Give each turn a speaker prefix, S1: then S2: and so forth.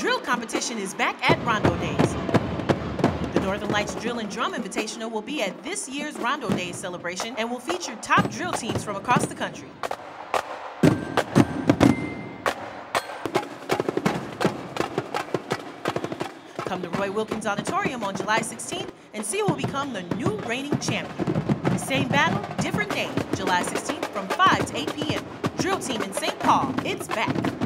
S1: drill competition is back at Rondo Days. The Northern Lights Drill and Drum Invitational will be at this year's Rondo Days celebration and will feature top drill teams from across the country. Come to Roy Wilkins Auditorium on July 16th and see who will become the new reigning champion. Same battle, different name, July 16th from 5 to 8 p.m. Drill team in St. Paul, it's back.